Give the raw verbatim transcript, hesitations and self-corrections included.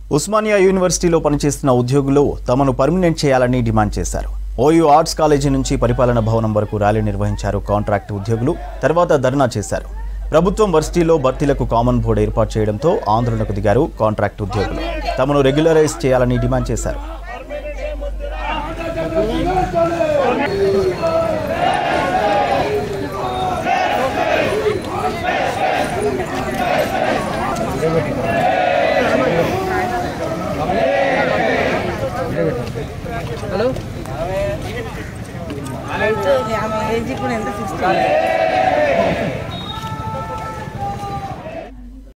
ఉస్మానియా యూనివర్సిటీలో పనిచేస్తున్న ఉద్యోగులు తమను పర్మనెంట్ చేయాలని డిమాండ్ చేశారు. ఓయూ ఆర్ట్స్ కాలేజీ నుంచి పరిపాలన భవనం వరకు ర్యాలీ నిర్వహించారు కాంట్రాక్ట్ ఉద్యోగులు. తర్వాత ధర్నా చేశారు. ప్రభుత్వం వర్సిటీలో భర్తీలకు కామన్ బోర్డు ఏర్పాటు చేయడంతో ఆందోళనకు దిగారు కాంట్రాక్ట్ ఉద్యోగులు. తమను రెగ్యులరైజ్ చేయాలని డిమాండ్ చేశారు. హలో ఏజ్ ఇప్పుడు ఎంత సిక్స్టీ